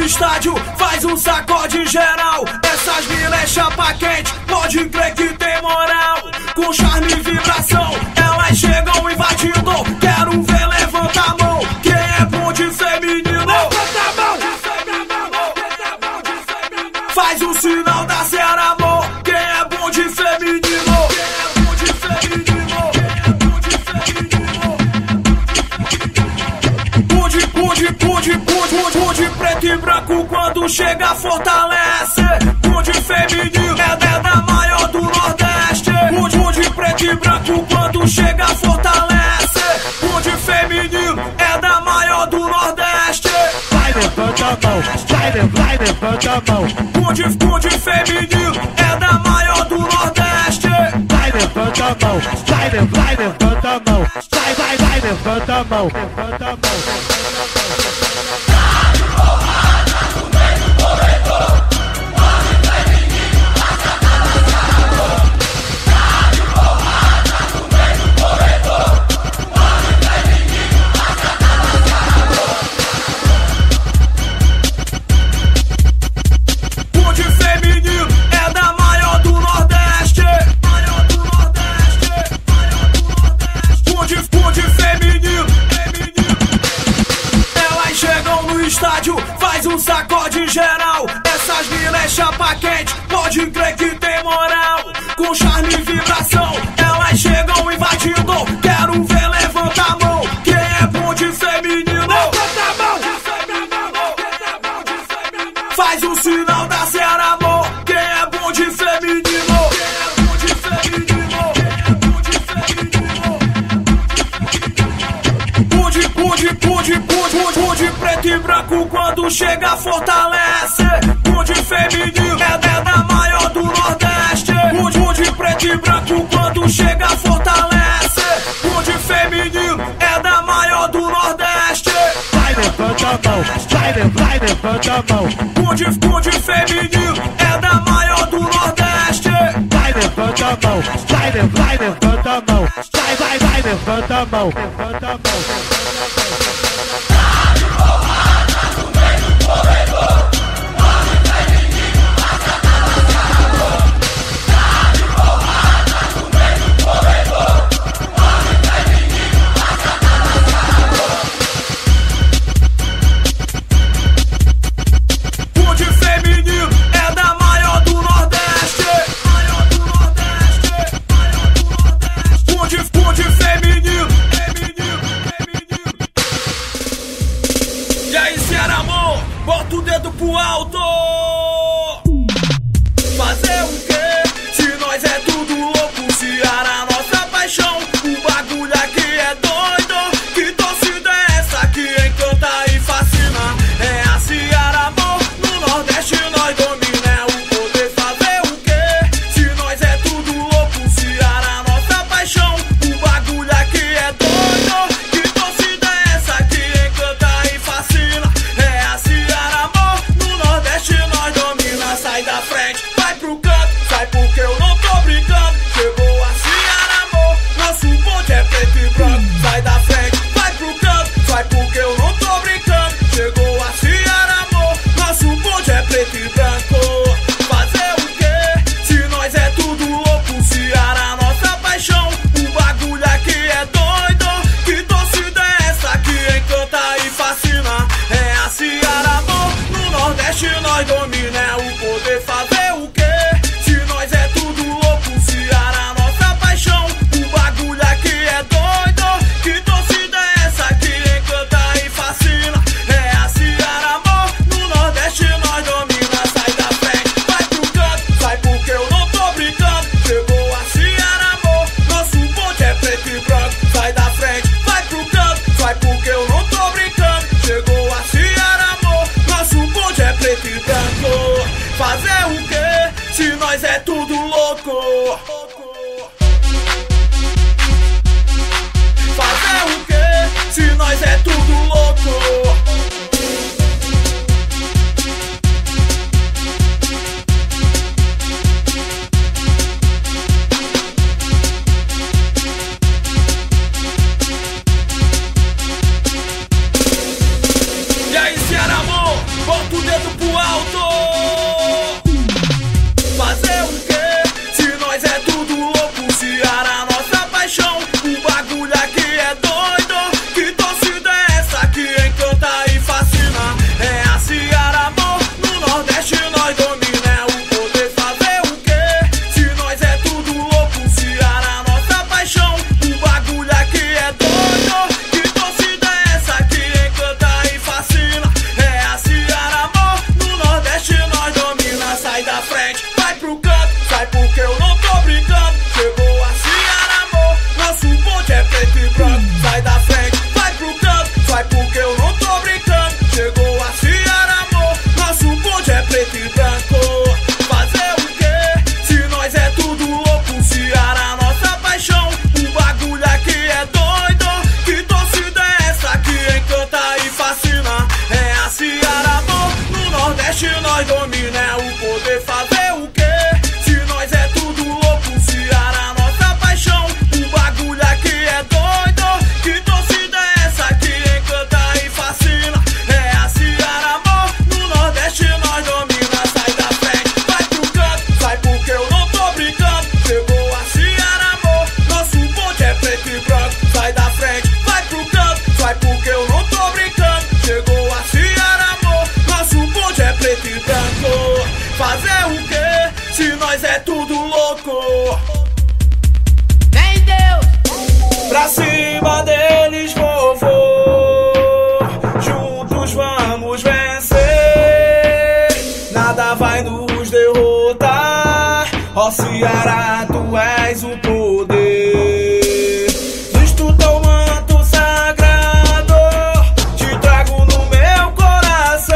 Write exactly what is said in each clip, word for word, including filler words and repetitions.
estádio, faz um sacode geral. Essas mina é chapa quente, pode crer que tem moral. Com charme e vibração, elas chegam invadindo. Quero ver, levanta a mão, quem é bom de feminino. Levanta a mão, faz o sinal da Zera, amor. Quem é bom de feminino? Pude, pude, pude, pude, pude, preto e branco quando chega fortalece. Pude feminino é, é da maior do Nordeste. Pude, pude, preto e branco quando chega fortalece. Pude feminino é da maior do Nordeste. Vai, levanta a mão, vai, vai, levanta a mão. Pude, pude feminino é da maior do Nordeste. Vai, levanta a mão, vai, vai, levanta a mão. Vai, vai, vai, levanta a mão, levanta a mão. Estádio, faz um sacode geral. Essas mina é chapa quente, pode crer que tem moral. Com charme e vibração, elas chegam invadindo. Quero ver, levanta a mão, quem é bom de feminino. Levanta a mão, faz o sinal da Zera, amor. Quem é bom de feminino? Pude, pude, pude, pude, pude, preto e branco quando chega fortalece. Pude feminino é, é da maior do Nordeste. Pude, pude, preto e branco quando chega fortalece. Pude feminino é da maior do Nordeste. Vai, levanta a mão, vai, vai, levanta a mão. Pude, pude feminino é da maior do Nordeste. Vai, levanta a mão, vai, vai, levanta a mão. Vai, vai, vai, levanta a mão, levanta a mão. Bota o dedo pro alto. Fazer o quê? Se nós é tudo louco, Ceará, nossa paixão. O bagulho aqui é doido. Que torcida é essa que encanta e fascina? É a Ceará, amor. No Nordeste nós domina. É o poder. Fazer o quê? Se nós é tudo louco, Ceará, nossa paixão. O bagulho aqui é doido. Que torcida é essa que encanta e fascina? É a Ceará, nós domina, sai da frente, vai pro canto, vai nos derrotar. Ó Ceará, tu és o poder. Visto teu manto sagrado, te trago no meu coração.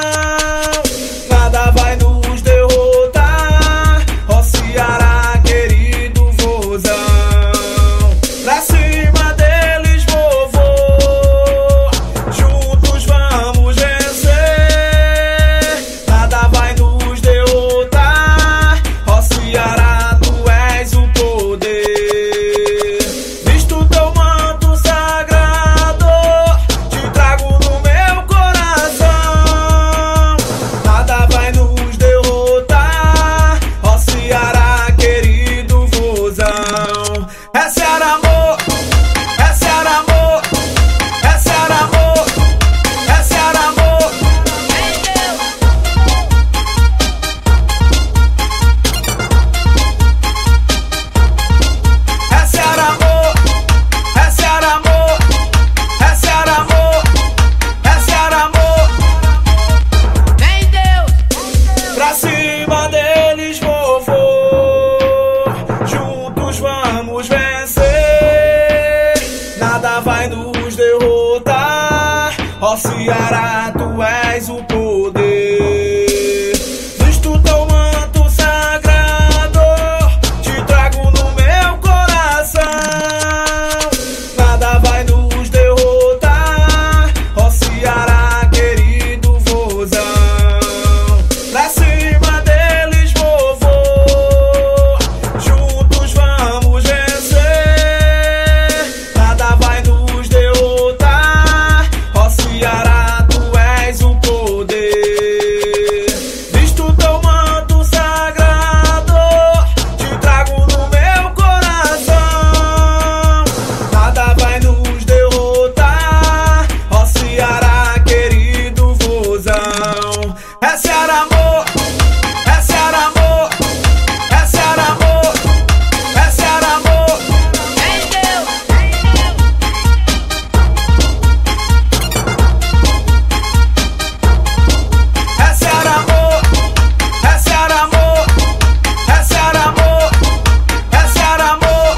Nada vai nos derrotar. Ó Ceará, querido vozão. Pra cima deles vou, vou. Juntos vamos vencer. Nada vai nos derrotar. Ó Ceará, tu és o poder. Visto teu manto sagrado, te trago no meu coração. Nada vai nos derrotar. Ó Ceará, querido vozão. É Ceará, amor. É Ceará, amor. É Ceará, amor. É Ceará, amor. É Ceará, amor. É Ceará, amor. É Ceará, amor. É Ceará, amor. Vem Deus! Pra cima deles vou, vou. Juntos vamos vencer. Nada vai nos derrotar. Ó Ceará, tu és o poder. Visto teu manto sagrado, te trago no meu coração. Nada vai nos derrotar. Ó Ceará, querido vozão. Pra cima deles vou, vou. Juntos vamos vencer. Nada vai nos derrotar. Ó Ceará, tu és o poder. Visto teu manto sagrado, te trago no meu coração. Nada vai nos derrotar. Ó Ceará, querido vozão. É Ceará, amor. É Ceará, amor. É Ceará, amor. É Ceará, amor. Vem Deus! É Ceará, amor. É Ceará, amor. É Ceará, amor. É Ceará, amor.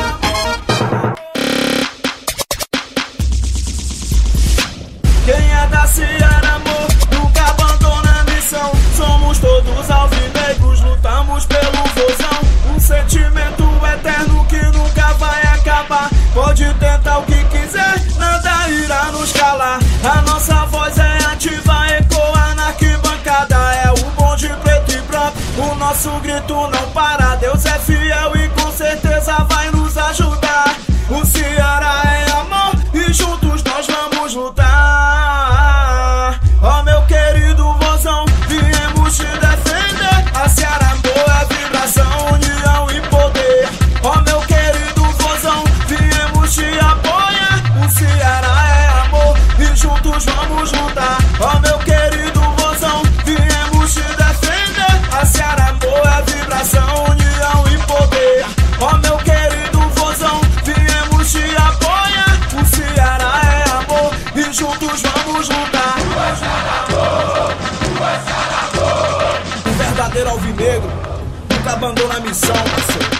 Quem é da Ceará, amor, nunca abandona a missão. Somos todos alvinegros, lutamos pelo vozão. Um sentimento eterno que nunca vai acabar. Pode tentar o que quiser, nada irá nos calar. A nossa voz é ativa, ecoa na arquibancada. É o bonde preto e branco, o nosso grito não para. Deus é fiel e com certeza vai nos ajudar. O Ceará é amor e juntos nós vamos lutar. Ó meu querido vozão, viemos te defender. A Ceará, amor, é vibração, união e poder. Ó meu querido vozão, viemos te apoiar. O Ceará é amor e juntos vamos lutar. Ó meu querido vozão, viemos te defender. A Ceará, amor, é vibração, união e poder. Ó meu querido vozão, viemos te apoiar. O Ceará é amor e juntos vamos lutar. O verdadeiro alvinegro nunca abandona a missão, parceiro.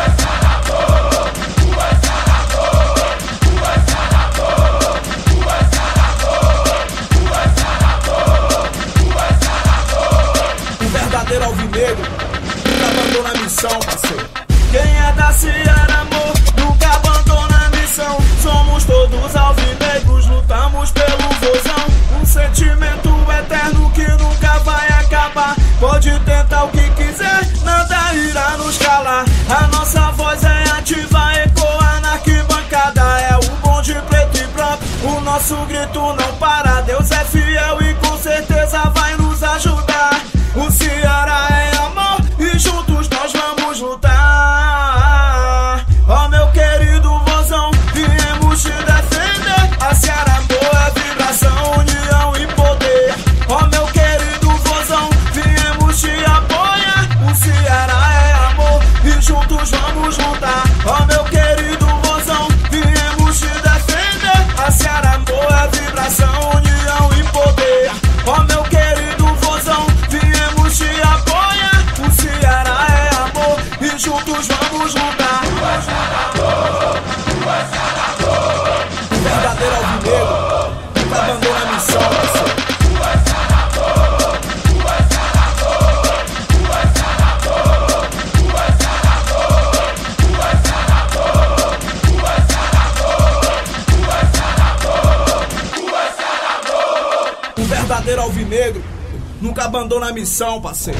O verdadeiro alvinegro nunca abandona a missão, parceiro. Quem é da Ceará, amor, nunca abandona a missão. Somos todos alvinegros, lutamos pelo vozão. Um sentimento eterno que nunca vai acabar. Pode tentar o que quiser, nada irá nos calar. A nossa voz é ativa, ecoa na arquibancada. É o bonde preto e branco, o nosso grito não para. Deus é fiel e com certeza vai nos ajudar. O Ceará é amor e juntos nós vamos lutar. Ó meu querido vozão, viemos te defender. A Ceará, amor, é vibração, união e poder. Ó meu querido vozão, viemos te apoiar. O Ceará é amor e juntos vamos lutar. Ó meu querido vozão, viemos te defender. A Ceará, amor, é vibração, união e poder. verdadeiro alvinegro nunca abandona a missão, parceiro.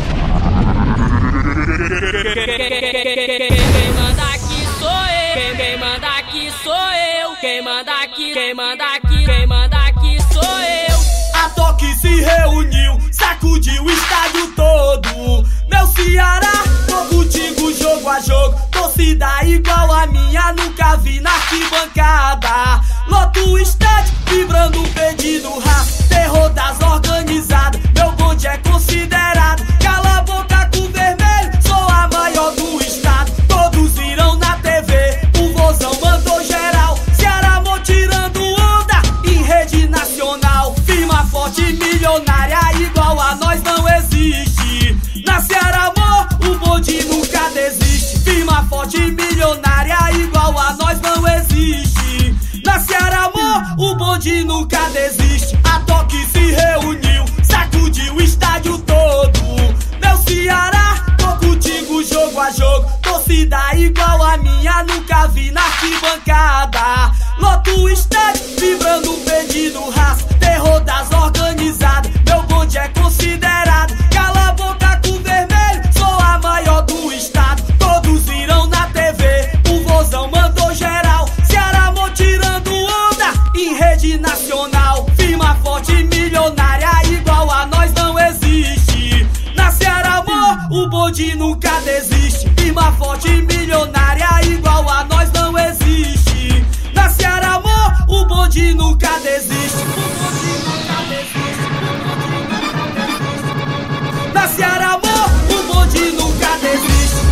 Quem manda aqui sou eu, quem manda aqui sou eu, quem manda aqui, quem manda aqui, quem manda aqui sou eu. A Toque se reuniu, sacudiu o estádio todo. Meu Ceará, tô contigo jogo a jogo. Torcida igual a minha, nunca vi na arquibancada. Loto o estádio, vibrando um pedido raça. Terror das organizadas, meu bonde é considerado. Cala a boca com vermelho, sou a maior do estado. Todos irão na T V, o vozão mandou geral. Ceará Amor tirando onda, em rede nacional. Firma forte e milionária, igual a nós não existe. Na Ceará Amor, o bonde nunca desiste. Firma forte e milionária, igual a nós não existe. Na Ceará Amor, o bonde nunca desiste. A Toque se reuniu, sacudiu o estádio todo. Meu Ceará, tô contigo jogo a jogo. Torcida igual a minha, nunca vi na arquibancada. Loto o estádio, vibrando um pedido raça. Terror das organizadas, meu bonde é considerado. Cala a boca com vermelho, sou a maior do estado. Todos irão na T V, o vozão mandou geral. Ceará Amor tirando onda, em rede nacional. Firma forte e milionária, igual a nós não existe. Na Ceará Amor, o bonde nunca desiste. Firma forte e milionária, igual a nós não existe. Na Ceará Amor, o bonde nunca desiste. Na Ceará Amor, o bonde nunca desiste.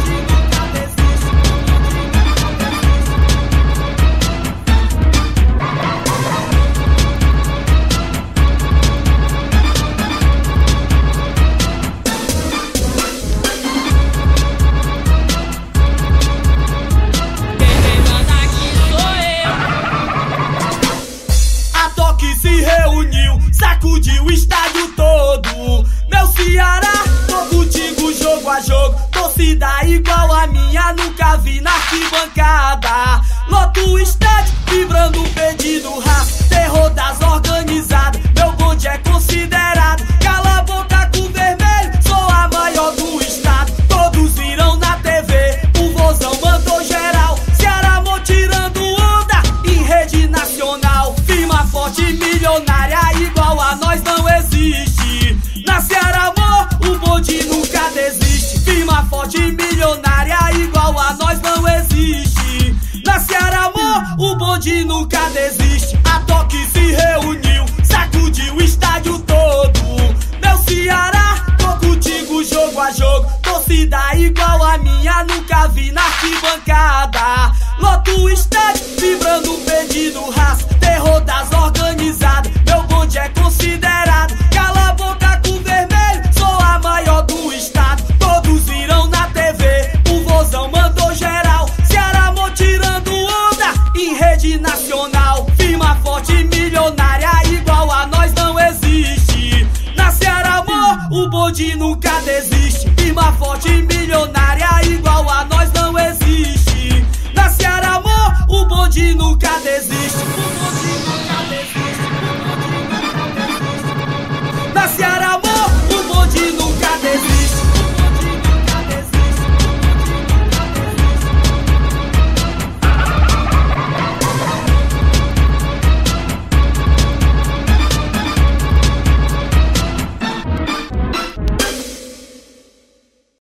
Se reuniu, sacudiu o estádio todo. Meu Ceará, tô contigo jogo a jogo. Torcida igual a minha, nunca vi na arquibancada. Loto o estádio, vibrando um pedido raça. Terror das organizadas, meu bonde é considerado. Cala a boca com vermelho, sou a maior do estado. Todos irão na T V, o vozão mandou geral. Ceará Amor tirando onda, em rede nacional. Firma forte e milionária, igual a nós não existe. Na Ceará Amor, o bonde nunca desiste. Firma forte e milionária, igual a nós não existe. Na Ceará Amor, o bonde nunca desiste. A Toque se reuniu, sacudiu o estádio todo. Meu Ceará, tô contigo jogo a jogo. Torcida igual a minha, nunca vi na arquibancada.